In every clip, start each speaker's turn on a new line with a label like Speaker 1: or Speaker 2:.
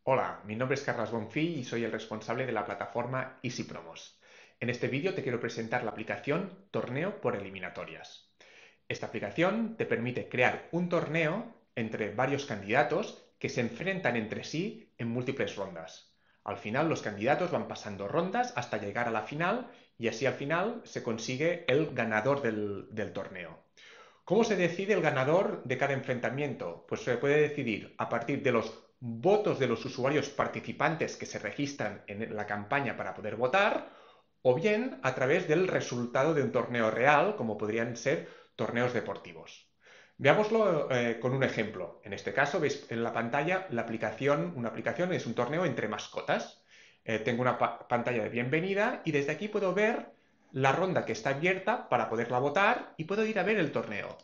Speaker 1: Hola, mi nombre es Carlos Bonfil y soy el responsable de la plataforma Easy Promos. En este vídeo te quiero presentar la aplicación Torneo por Eliminatorias. Esta aplicación te permite crear un torneo entre varios candidatos que se enfrentan entre sí en múltiples rondas. Al final los candidatos van pasando rondas hasta llegar a la final y así al final se consigue el ganador del torneo. ¿Cómo se decide el ganador de cada enfrentamiento? Pues se puede decidir a partir de los votos de los usuarios participantes que se registran en la campaña para poder votar, o bien a través del resultado de un torneo real, como podrían ser torneos deportivos. Veámoslo con un ejemplo. En este caso, veis en la pantalla una aplicación es un torneo entre mascotas. Tengo una pantalla de bienvenida y desde aquí puedo ver la ronda que está abierta para poderla votar y puedo ir a ver el torneo.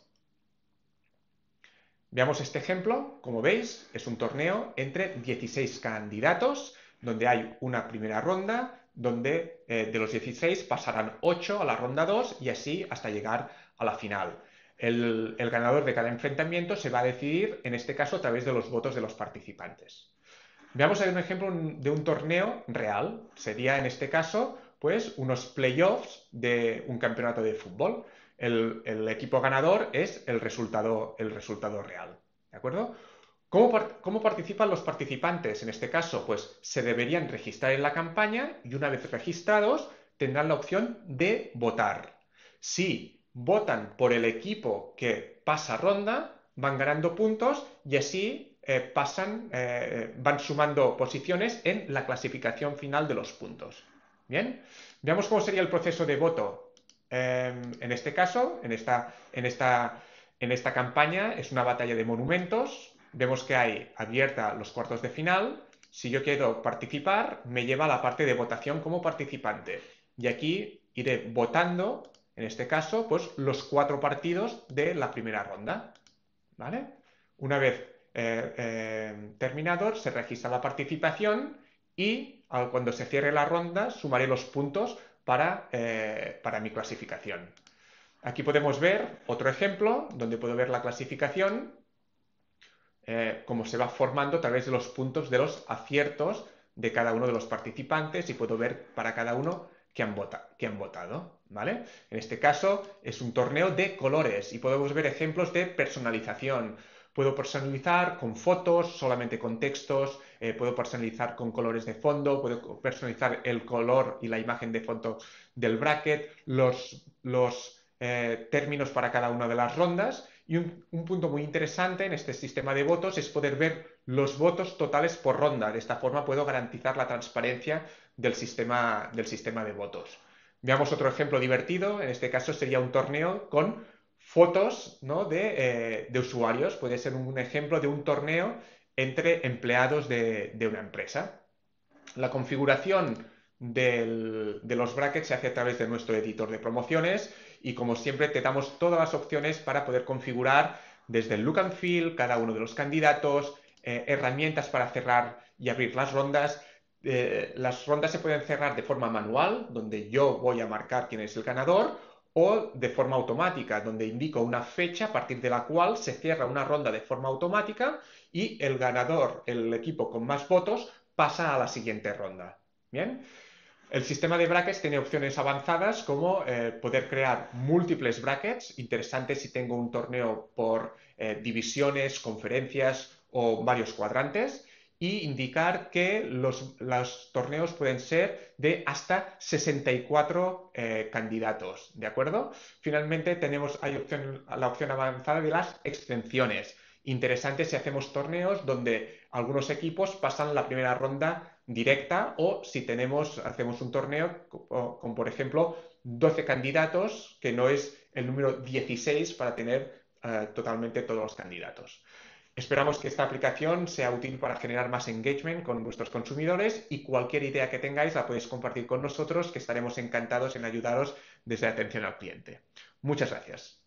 Speaker 1: Veamos este ejemplo. Como veis, es un torneo entre 16 candidatos, donde hay una primera ronda, donde de los 16 pasarán 8 a la ronda 2 y así hasta llegar a la final. El ganador de cada enfrentamiento se va a decidir, en este caso, a través de los votos de los participantes. Veamos un ejemplo de un torneo real. Sería en este caso, pues, unos playoffs de un campeonato de fútbol. El equipo ganador es el resultado real. ¿De acuerdo? ¿Cómo participan los participantes? En este caso, pues se deberían registrar en la campaña y una vez registrados tendrán la opción de votar. Si votan por el equipo que pasa ronda, van ganando puntos y así van sumando posiciones en la clasificación final de los puntos. Bien, veamos cómo sería el proceso de voto. En este caso, en esta campaña es una batalla de monumentos. Vemos que hay abierta los cuartos de final. Si yo quiero participar, me lleva a la parte de votación como participante. Y aquí iré votando, en este caso, pues los 4 partidos de la primera ronda. ¿Vale? Una vez terminado, se registra la participación y cuando se cierre la ronda sumaré los puntos para mi clasificación. Aquí podemos ver otro ejemplo donde puedo ver la clasificación, cómo se va formando a través de los puntos de los aciertos de cada uno de los participantes y puedo ver para cada uno que han votado. ¿Vale? En este caso es un torneo de colores y podemos ver ejemplos de personalización. Puedo personalizar con fotos, solamente con textos, puedo personalizar con colores de fondo, puedo personalizar el color y la imagen de fondo del bracket, los términos para cada una de las rondas. Y un punto muy interesante en este sistema de votos es poder ver los votos totales por ronda. De esta forma puedo garantizar la transparencia del sistema de votos. Veamos otro ejemplo divertido. En este caso sería un torneo con fotos, ¿no?, de usuarios. Puede ser un ejemplo de un torneo entre empleados de una empresa. La configuración de los brackets se hace a través de nuestro editor de promociones y como siempre te damos todas las opciones para poder configurar desde el look and feel cada uno de los candidatos, herramientas para cerrar y abrir las rondas se pueden cerrar de forma manual, donde yo voy a marcar quién es el ganador, o de forma automática, donde indico una fecha a partir de la cual se cierra una ronda de forma automática y el ganador, el equipo con más votos, pasa a la siguiente ronda. Bien, el sistema de brackets tiene opciones avanzadas como poder crear múltiples brackets, interesante si tengo un torneo por divisiones, conferencias o varios cuadrantes, y indicar que los torneos pueden ser de hasta 64 candidatos, ¿de acuerdo? Finalmente hay la opción avanzada de las extensiones. Interesante si hacemos torneos donde algunos equipos pasan la primera ronda directa o si hacemos un torneo con, por ejemplo, 12 candidatos, que no es el número 16 para tener totalmente todos los candidatos. Esperamos que esta aplicación sea útil para generar más engagement con vuestros consumidores y cualquier idea que tengáis la podéis compartir con nosotros, que estaremos encantados en ayudaros desde atención al cliente. Muchas gracias.